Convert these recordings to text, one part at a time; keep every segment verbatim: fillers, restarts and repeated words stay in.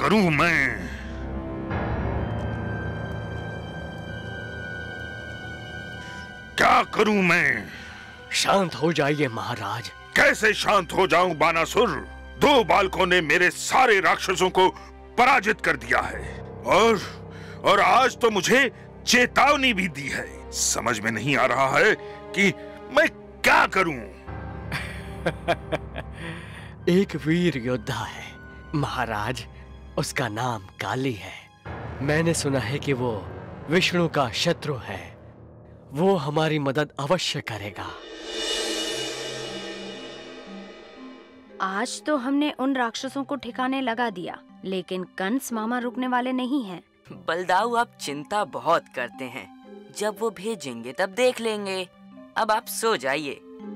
करूं मैं? क्या करूं मैं? शांत हो जाइए महाराज। कैसे शांत हो जाऊं बानासुर? दो बालकों ने मेरे सारे राक्षसों को पराजित कर दिया है और और आज तो मुझे चेतावनी भी दी है। समझ में नहीं आ रहा है कि मैं क्या करूं। एक वीर योद्धा है महाराज, उसका नाम काली है। मैंने सुना है कि वो विष्णु का शत्रु है। वो हमारी मदद अवश्य करेगा। आज तो हमने उन राक्षसों को ठिकाने लगा दिया, लेकिन कंस मामा रुकने वाले नहीं हैं। बलदाऊ आप चिंता बहुत करते हैं। जब वो भेजेंगे तब देख लेंगे। अब आप सो जाइए।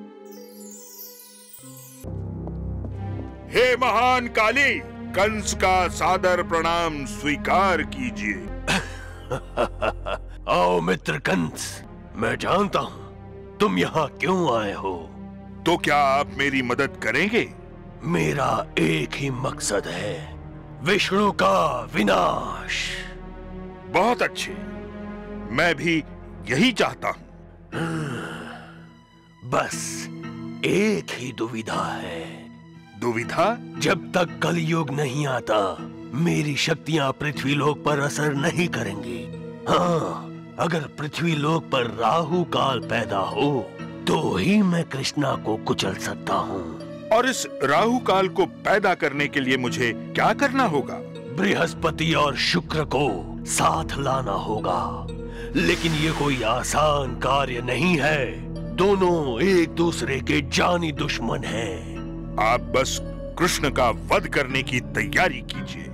हे महान काली, कंस का सादर प्रणाम स्वीकार कीजिए। आओ मित्र कंस, मैं जानता हूँ तुम यहाँ क्यों आए हो। तो क्या आप मेरी मदद करेंगे? मेरा एक ही मकसद है, विष्णु का विनाश। बहुत अच्छे, मैं भी यही चाहता हूँ। बस एक ही दुविधा है। दुविधा? जब तक कलयुग नहीं आता, मेरी शक्तियाँ पृथ्वी लोक पर असर नहीं करेंगी। हाँ, अगर पृथ्वी लोक पर राहु काल पैदा हो तो ही मैं कृष्णा को कुचल सकता हूँ। और इस राहु काल को पैदा करने के लिए मुझे क्या करना होगा? बृहस्पति और शुक्र को साथ लाना होगा, लेकिन ये कोई आसान कार्य नहीं है। दोनों एक दूसरे के जानी दुश्मन हैं। आप बस कृष्ण का वध करने की तैयारी कीजिए।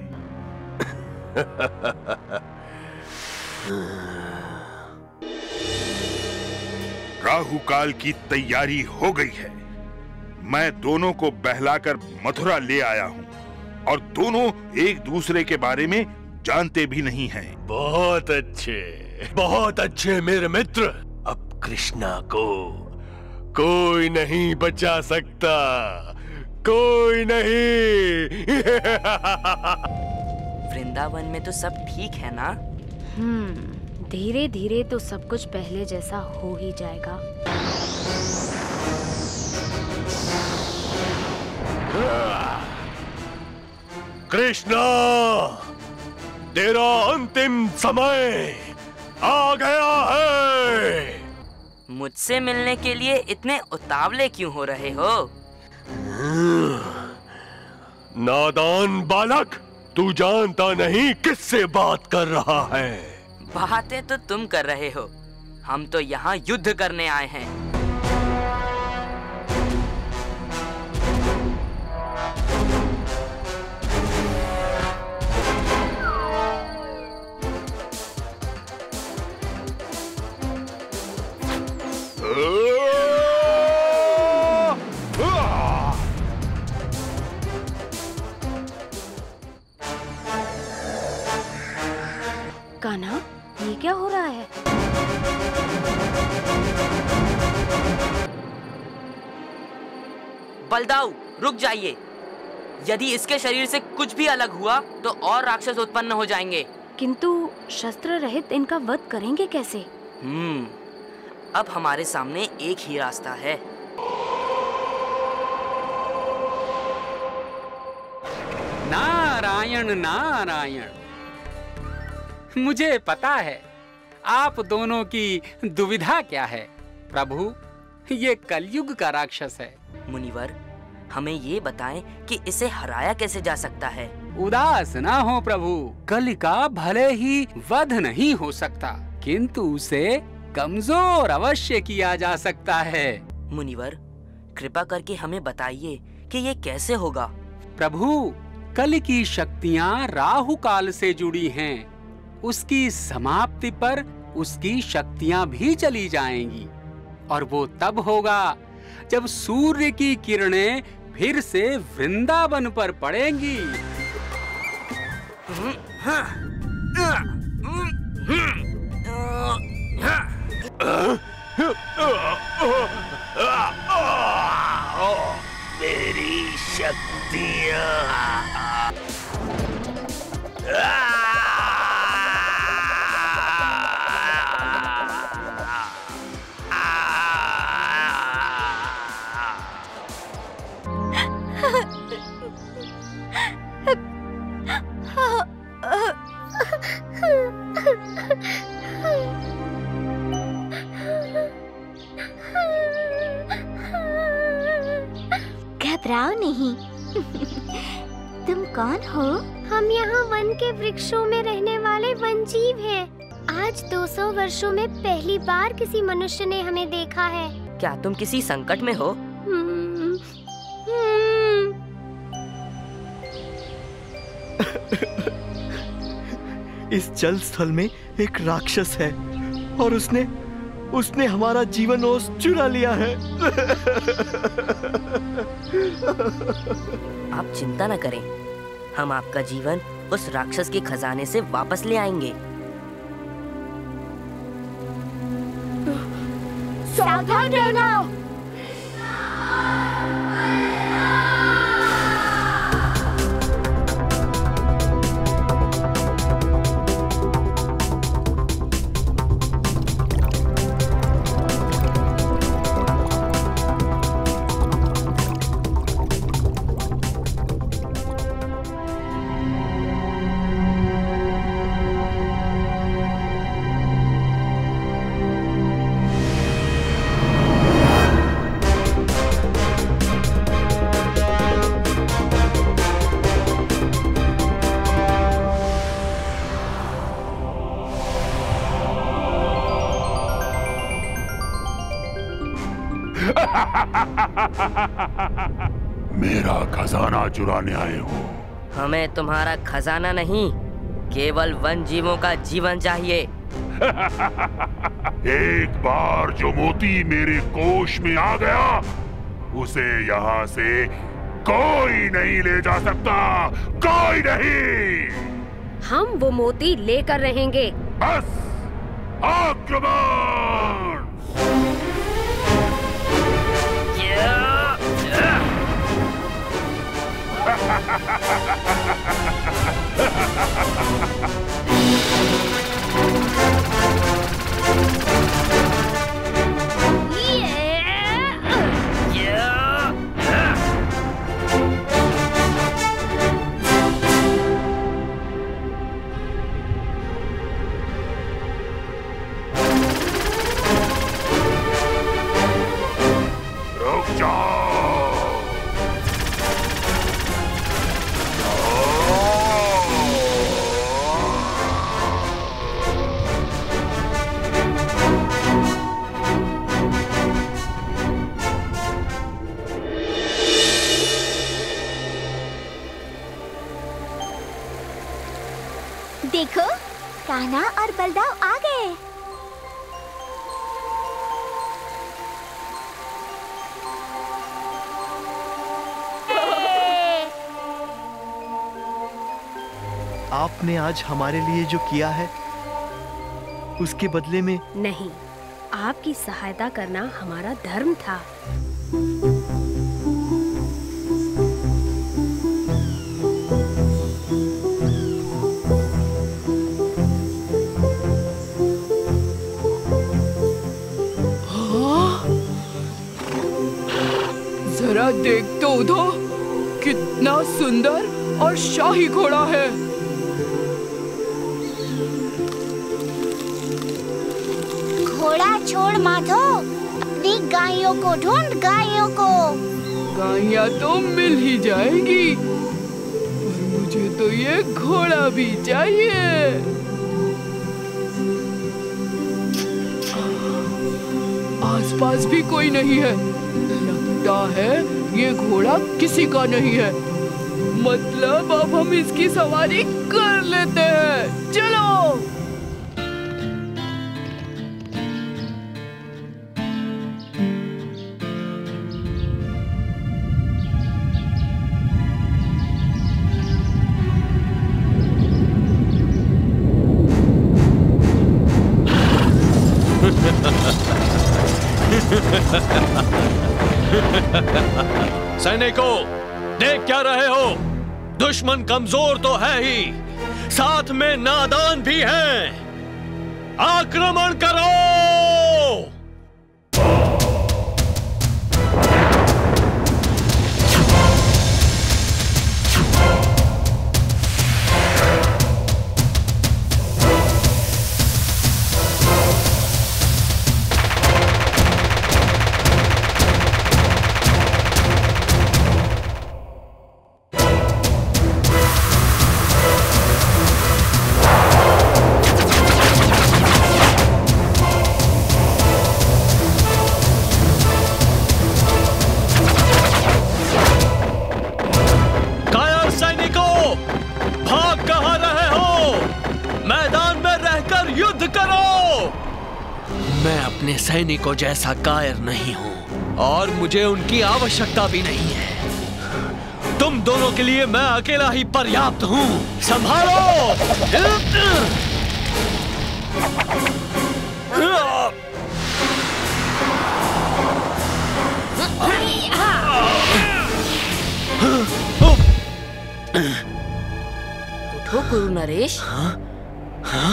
राहु काल की तैयारी हो गई है। मैं दोनों को बहलाकर मथुरा ले आया हूँ और दोनों एक दूसरे के बारे में जानते भी नहीं हैं। बहुत अच्छे, बहुत अच्छे मेरे मित्र। अब कृष्णा को कोई नहीं बचा सकता, कोई नहीं। वृंदावन में तो सब ठीक है ना? हम्म, धीरे धीरे तो सब कुछ पहले जैसा हो ही जाएगा। कृष्णा, तेरा अंतिम समय आ गया है। मुझसे मिलने के लिए इतने उतावले क्यों हो रहे हो? नादान बालक, तू जानता नहीं किससे बात कर रहा है। बातें तो तुम कर रहे हो, हम तो यहाँ युद्ध करने आए हैं। कान्हा, ये क्या हो रहा है? बलदाऊ, रुक जाइए। यदि इसके शरीर से कुछ भी अलग हुआ तो और राक्षस उत्पन्न हो जाएंगे। किंतु शस्त्र रहित इनका वध करेंगे कैसे? हम्म, अब हमारे सामने एक ही रास्ता है। नारायण नारायण, मुझे पता है आप दोनों की दुविधा क्या है। प्रभु, ये कलयुग का राक्षस है। मुनिवर, हमें ये बताएं कि इसे हराया कैसे जा सकता है। उदास ना हो प्रभु, कलि का भले ही वध नहीं हो सकता, किंतु उसे कमजोर अवश्य किया जा सकता है। मुनिवर, कृपा करके हमें बताइए कि ये कैसे होगा। प्रभु, कलि की शक्तियाँ राहु काल से जुड़ी हैं। उसकी समाप्ति पर उसकी शक्तियाँ भी चली जाएंगी और वो तब होगा जब सूर्य की किरणें फिर से वृंदावन पर पड़ेंगी। मेरी शक्तियाँ। घबराओ नहीं। तुम कौन हो? हम यहाँ वन के वृक्षों में रहने वाले वन जीव हैं। आज दो सौ वर्षों में पहली बार किसी मनुष्य ने हमें देखा है। क्या तुम किसी संकट में हो? हम्म, हम्म। इस जल स्थल में एक राक्षस है और उसने उसने हमारा जीवन ओस चुरा लिया है। आप चिंता न करें, हम आपका जीवन उस राक्षस के खजाने से वापस ले आएंगे। सावधान रहना। मेरा खजाना चुराने आए हो? हमें तुम्हारा खजाना नहीं, केवल वन जीवों का जीवन चाहिए। एक बार जो मोती मेरे कोष में आ गया, उसे यहाँ से कोई नहीं ले जा सकता, कोई नहीं। हम वो मोती लेकर रहेंगे। बस आक्रमण! रुक जाओ। देखो, कान्हा और बलदाव आ गए। आपने आज हमारे लिए जो किया है, उसके बदले में नहीं, आपकी सहायता करना हमारा धर्म था। जरा देख तो उधर, कितना सुंदर और शाही घोड़ा है। घोड़ा छोड़ माधो, अपनी गायों को ढूंढ, गायों को। गायें तो मिल ही जाएंगी, पर मुझे तो ये घोड़ा भी चाहिए। आसपास भी कोई नहीं है, लगता है ये घोड़ा किसी का नहीं है। मतलब अब हम इसकी सवारी कर लेते हैं, चलो। सैनिकों, देख क्या रहे हो? दुश्मन कमजोर तो है ही, साथ में नादान भी हैं। आक्रमण करो! सैनिकों जैसा कायर नहीं हूँ और मुझे उनकी आवश्यकता भी नहीं है। तुम दोनों के लिए मैं अकेला ही पर्याप्त हूँ। संभालो! उठो गुरु नरेश। हाँ? हाँ?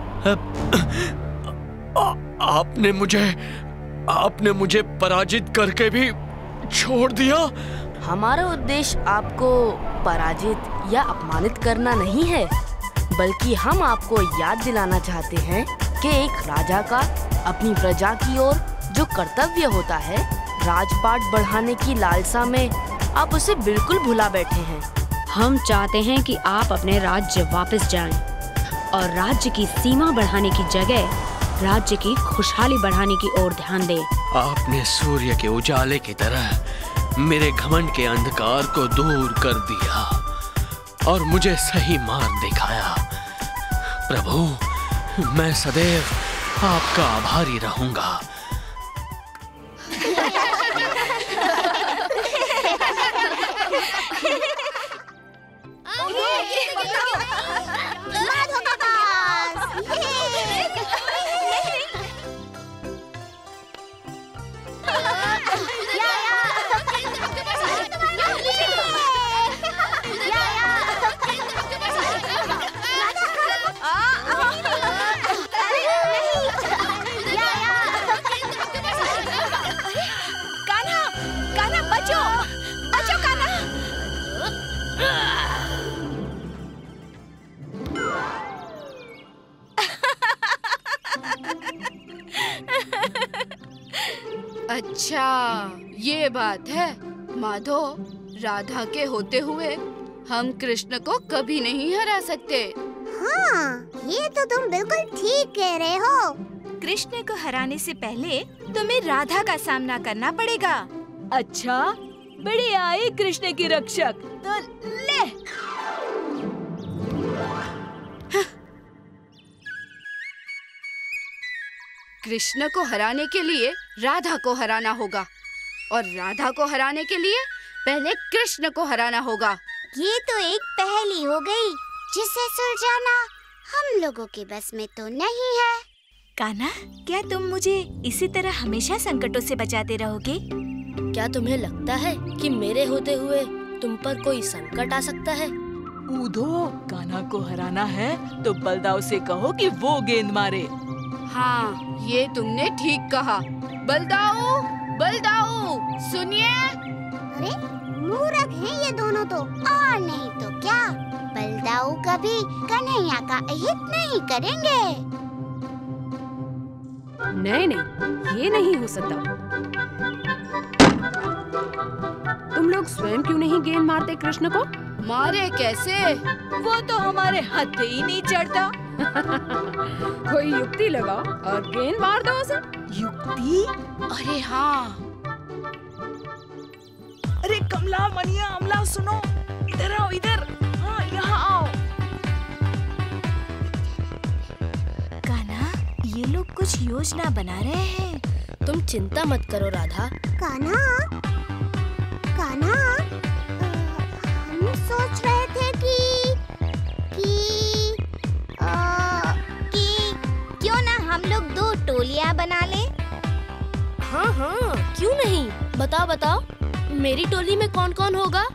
आ, आपने मुझे आपने मुझे पराजित करके भी छोड़ दिया। हमारा उद्देश्य आपको पराजित या अपमानित करना नहीं है, बल्कि हम आपको याद दिलाना चाहते हैं कि एक राजा का अपनी प्रजा की ओर जो कर्तव्य होता है, राजपाट बढ़ाने की लालसा में आप उसे बिल्कुल भुला बैठे हैं। हम चाहते हैं कि आप अपने राज्य वापस जाएं और राज्य की सीमा बढ़ाने की जगह राज्य की खुशहाली बढ़ाने की ओर ध्यान दें। आपने सूर्य के उजाले की तरह मेरे घमंड के अंधकार को दूर कर दिया और मुझे सही मार्ग दिखाया। प्रभु, मैं सदैव आपका आभारी रहूंगा। अच्छा, ये बात है। माधो, राधा के होते हुए हम कृष्ण को कभी नहीं हरा सकते। हाँ, ये तो तुम बिल्कुल ठीक कह रहे हो। कृष्ण को हराने से पहले तुम्हें राधा का सामना करना पड़ेगा। अच्छा, बड़े आए कृष्ण की रक्षक। तो ले। कृष्ण को हराने के लिए राधा को हराना होगा और राधा को हराने के लिए पहले कृष्ण को हराना होगा। ये तो एक पहेली हो गई जिसे सुलझाना हम लोगों के बस में तो नहीं है। कान्हा, क्या तुम मुझे इसी तरह हमेशा संकटों से बचाते रहोगे? क्या तुम्हें लगता है कि मेरे होते हुए तुम पर कोई संकट आ सकता है? ऊधो, कान्हा को हराना है तो बलदाऊ से कहो कि वो गेंद मारे। हाँ, ये तुमने ठीक कहा। बलदाऊ, बलदाऊ, सुनिए। अरे मूर्ख हैं ये दोनों तो, और नहीं तो क्या। बलदाऊ कभी कन्हैया का अहित नहीं करेंगे। नहीं नहीं, ये नहीं हो सकता। तुम लोग स्वयं क्यों नहीं गेंद मारते कृष्ण को? मारे कैसे? वो तो हमारे हाथ ही नहीं चढ़ता। कोई युक्ति लगा और गेंद मार दो उसे। युक्ति? अरे हाँ। अरे कमला, मनिया, अमला, सुनो, इधर आओ, इधर। हाँ, यहाँ आओ। कान्हा, ये लोग कुछ योजना बना रहे हैं। तुम चिंता मत करो राधा। कान्हा, कान्हा, हम सोच रहे थे कि कि आ, कि क्यों ना हम लोग दो टोलियां बना लें। हाँ हाँ, क्यों नहीं। बताओ बताओ, मेरी टोली में कौन कौन होगा?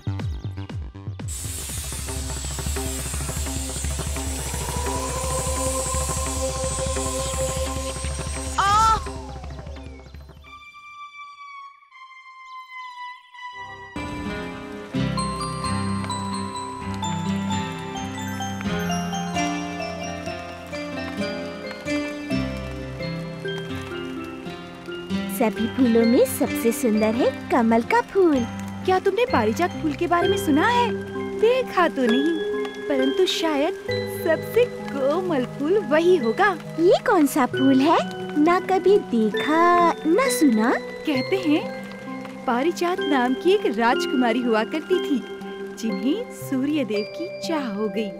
सभी फूलों में सबसे सुंदर है कमल का फूल। क्या तुमने पारिजात फूल के बारे में सुना है? देखा तो नहीं, परंतु शायद सबसे कोमल फूल वही होगा। ये कौन सा फूल है? ना कभी देखा ना सुना। कहते हैं पारिजात नाम की एक राजकुमारी हुआ करती थी, जिन्हें सूर्य देव की चाह हो गई।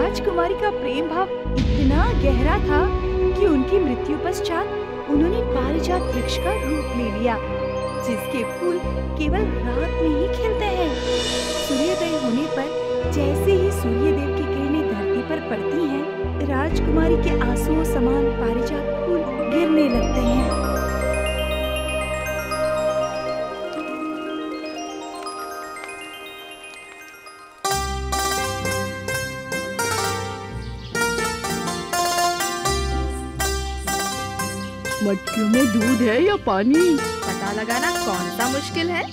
राजकुमारी का प्रेम भाव इतना गहरा था कि उनकी मृत्यु पश्चात उन्होंने पारिजात वृक्ष का रूप ले लिया, जिसके फूल केवल रात में ही खिलते हैं। सूर्योदय होने पर जैसे ही सूर्यदेव की किरणें धरती पर पड़ती हैं, राजकुमारी के आंसुओं समान पारिजात फूल गिरने लगते हैं। मटकियों में दूध है या पानी, पता लगाना कौन सा मुश्किल है।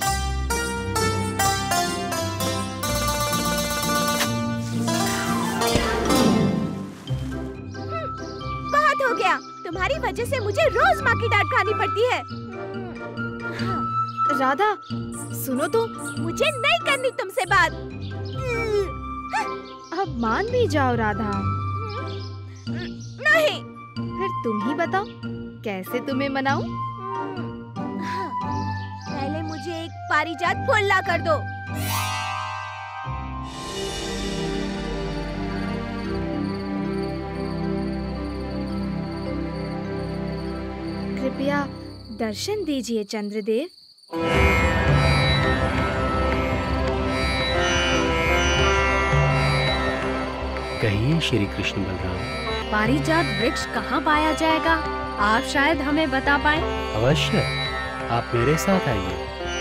बहुत हो गया, तुम्हारी वजह से मुझे रोज माँ की डांट खानी पड़ती है। राधा, सुनो तो, मुझे नहीं करनी तुमसे बात। अब मान भी जाओ राधा। नहीं। फिर तुम ही बताओ, कैसे तुम्हें मनाऊं? पहले मुझे एक पारिजात फूल ला कर दो। कृपया दर्शन दीजिए चंद्रदेव। कहिए श्री कृष्ण बलराम। पारिजात वृक्ष कहाँ पाया जाएगा? आप शायद हमें बता पाएं। अवश्य, आप मेरे साथ आइए।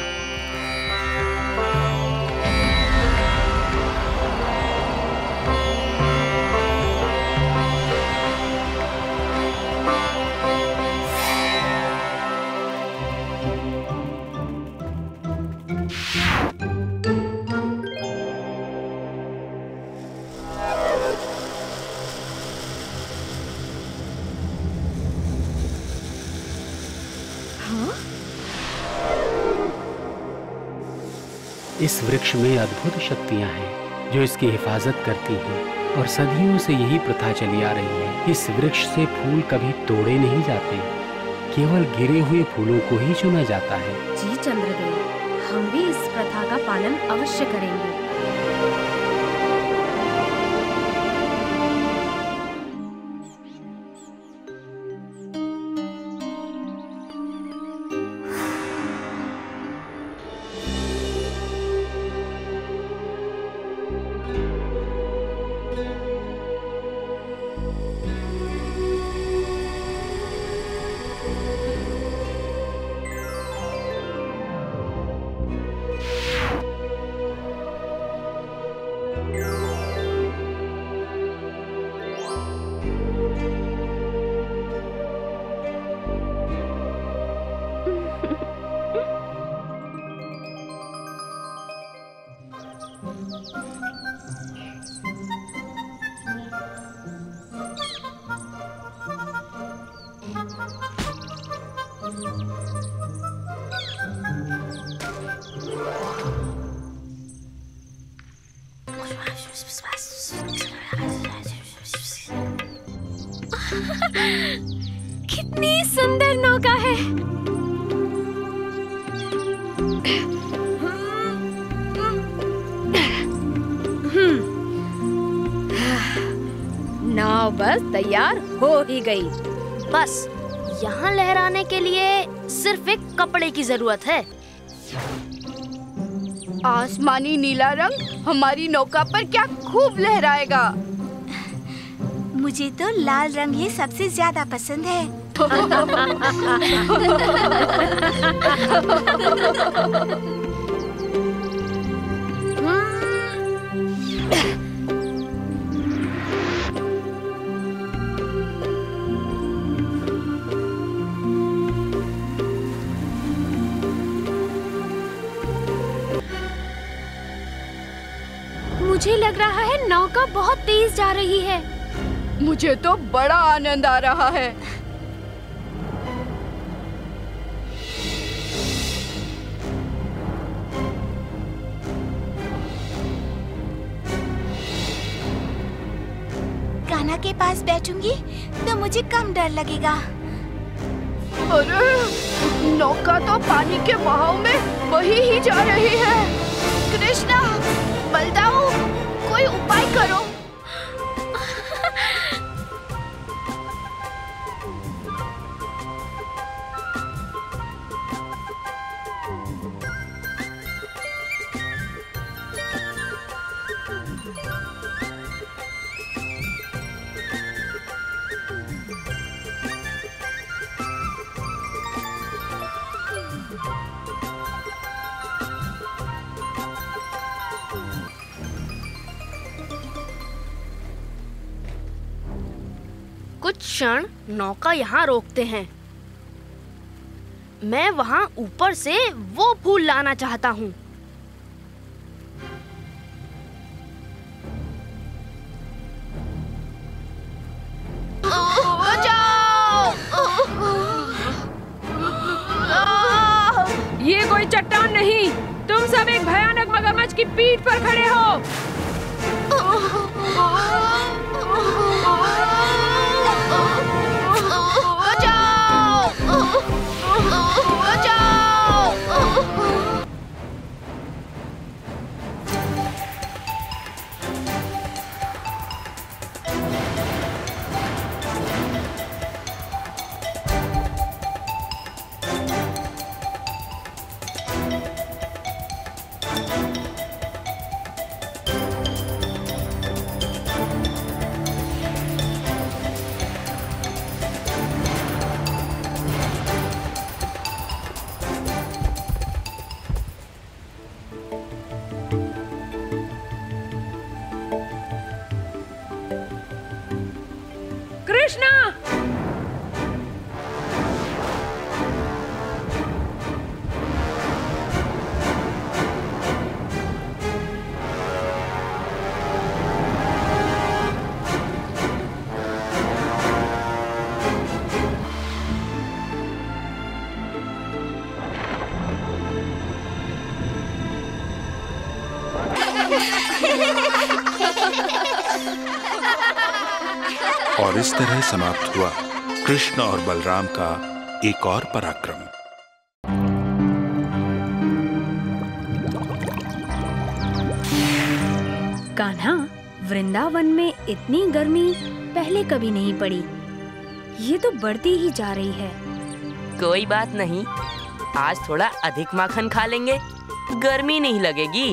इस वृक्ष में अद्भुत शक्तियां हैं जो इसकी हिफाजत करती हैं और सदियों से यही प्रथा चली आ रही है। इस वृक्ष से फूल कभी तोड़े नहीं जाते, केवल गिरे हुए फूलों को ही चुना जाता है। जी चंद्रदेव, हम भी इस प्रथा का पालन अवश्य करेंगे। कितनी सुंदर नौका है। नाव बस तैयार हो ही गई। बस यहाँ लहराने के लिए सिर्फ एक कपड़े की जरूरत है। आसमानी नीला रंग हमारी नौका पर क्या खूब लहराएगा। मुझे तो लाल रंग ही सबसे ज्यादा पसंद है। मुझे लग रहा है नौका बहुत तेज जा रही है। मुझे तो बड़ा आनंद आ रहा है। कान्हा के पास बैठूंगी तो मुझे कम डर लगेगा। अरे, नौका तो पानी के बहाव में बही ही जा रही है। कृष्णा, बलदाऊ, कोई उपाय करो। कुछ क्षण नौका यहाँ रोकते हैं। मैं वहाँ ऊपर से वो फूल लाना चाहता हूँ। ये कोई चट्टान नहीं, तुम सब एक भयानक मगरमच्छ की पीठ पर खड़े हो। कृष्णा! और इस तरह समाप्त हुआ कृष्ण और बलराम का एक और पराक्रम। कान्हा, वृंदावन में इतनी गर्मी पहले कभी नहीं पड़ी। ये तो बढ़ती ही जा रही है। कोई बात नहीं, आज थोड़ा अधिक माखन खा लेंगे, गर्मी नहीं लगेगी।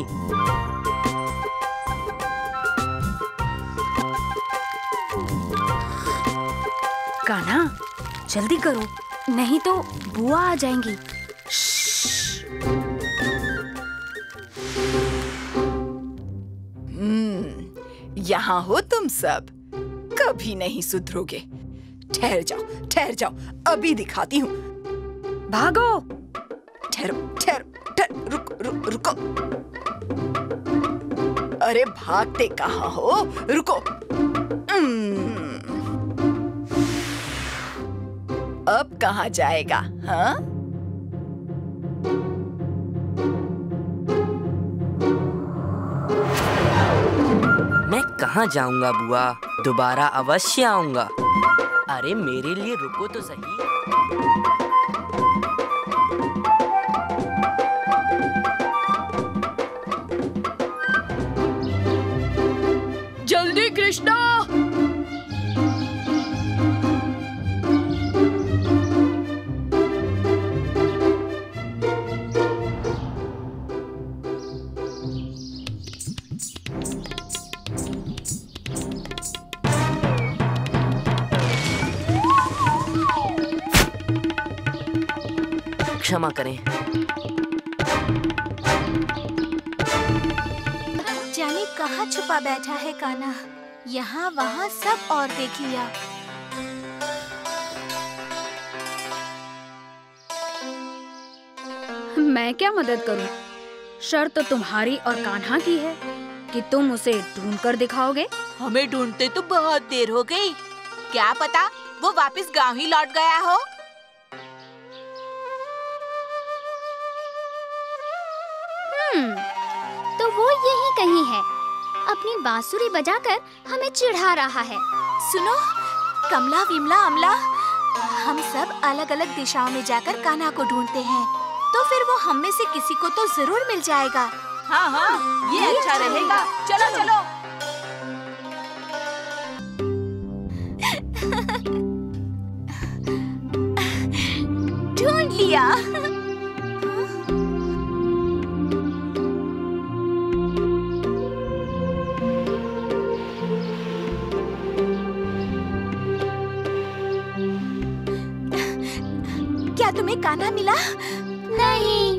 कान्हा, जल्दी करो, नहीं तो बुआ आ जाएंगी। हम्म, यहाँ हो तुम सब, कभी नहीं सुधरोगे। ठहर जाओ, ठहर जाओ, अभी दिखाती हूँ। भागो! ठहरो, ठहरो, ठहरो, रुको, रुको, रुको। अरे भागते कहाँ हो? रुको। अब कहाँ जाएगा? हाँ? मैं कहाँ जाऊंगा बुआ, दोबारा अवश्य आऊंगा। अरे मेरे लिए रुको तो सही। जल्दी कृष्णा! क्षमा करें। जाने कहाँ छुपा बैठा है कान्हा, यहाँ वहाँ सब और देख लिया। मैं क्या मदद करूं? शर्त तो तुम्हारी और कान्हा की है कि तुम उसे ढूंढ कर दिखाओगे। हमें ढूंढते तो बहुत देर हो गई, क्या पता वो वापस गांव ही लौट गया हो। हम्म, तो वो यही कहीं है, अपनी बांसुरी बजाकर हमें चिढ़ा रहा है। सुनो, कमला, विमला, अमला, हम सब अलग अलग दिशाओं में जाकर कान्हा को ढूंढते हैं, तो फिर वो हम में से किसी को तो जरूर मिल जाएगा। हाँ हाँ, ये अच्छा रहेगा। चलो चलो। ढूंढ लिया। क्या तुम्हें कान्हा मिला? नहीं।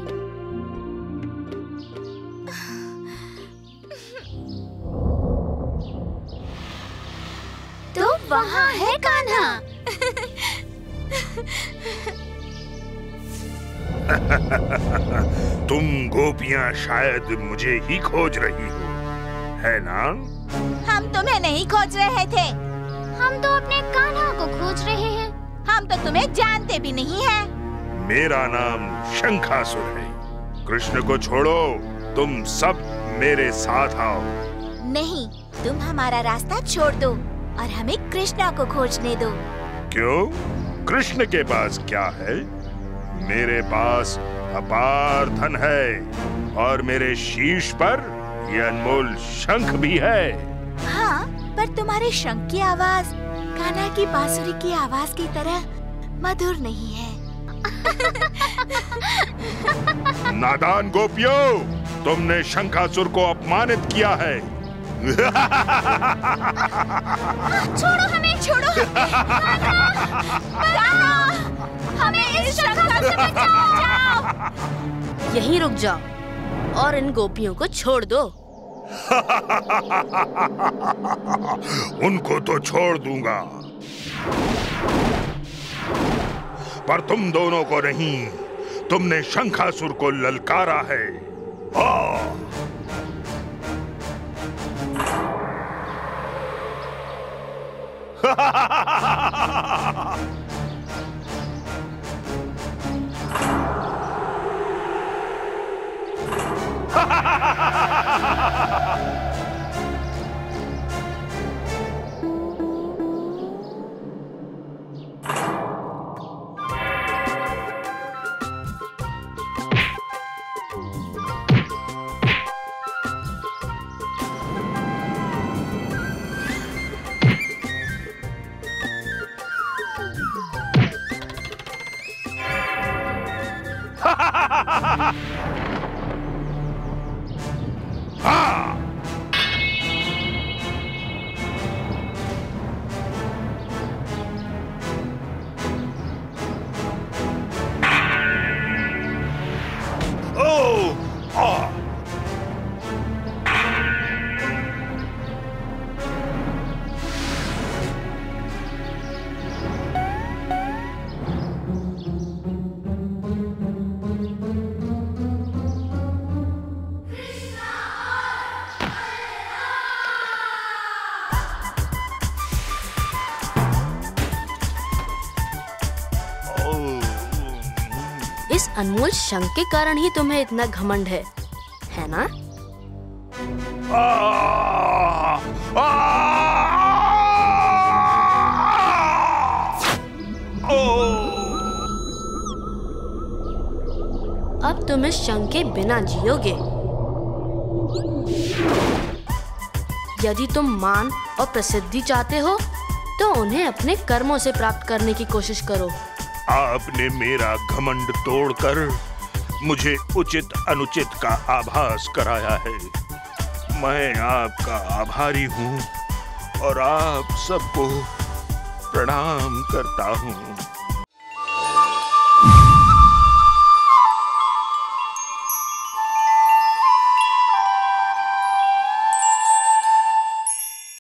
तो वहाँ कहाँ है कान्हा? तुम गोपियाँ शायद मुझे ही खोज रही हो, है ना? हम तुम्हें नहीं खोज रहे थे। हम तो अपने कान्हा को खोज रहे हैं। हम तो तुम्हें जानते भी नहीं हैं। मेरा नाम शंखासुर है। कृष्ण को छोड़ो, तुम सब मेरे साथ आओ। नहीं, तुम हमारा रास्ता छोड़ दो और हमें कृष्णा को खोजने दो। क्यों? कृष्ण के पास क्या है? मेरे पास अपार धन है और मेरे शीश पर यह अनमोल शंख भी है। हाँ, पर तुम्हारे शंख की आवाज कान्हा की बांसुरी की आवाज की तरह मधुर नहीं है। नादान गोपियों, तुमने शंखासुर को अपमानित किया है। छोड़ो हमें, छोड़ो हमें, इस शंखासुर से बचाओ। यहीं रुक जाओ और इन गोपियों को छोड़ दो। उनको तो छोड़ दूंगा, पर तुम दोनों को नहीं। तुमने शंखासुर को ललकारा है। आ! इस अनमोल शंख के कारण ही तुम्हें इतना घमंड है, है ना? आ, आ, अब तुम इस शंख के बिना जियोगे। यदि तुम मान और प्रसिद्धि चाहते हो तो उन्हें अपने कर्मों से प्राप्त करने की कोशिश करो। आपने मेरा घमंड तोड़कर मुझे उचित अनुचित का आभास कराया है। मैं आपका आभारी हूँ और आप सबको प्रणाम करता हूँ।